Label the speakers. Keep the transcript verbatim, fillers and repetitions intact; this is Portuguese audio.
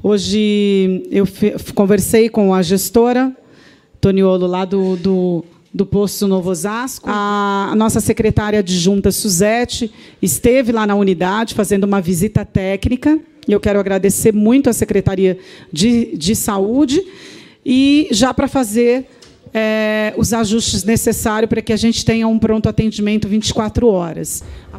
Speaker 1: Hoje eu conversei com a gestora, Toniolo, lá do, do, do Posto Novo Osasco. A, a nossa secretária adjunta, Suzete, esteve lá na unidade fazendo uma visita técnica. E eu quero agradecer muito à Secretaria de, de Saúde. E já para fazer é, os ajustes necessários para que a gente tenha um pronto atendimento vinte e quatro horas.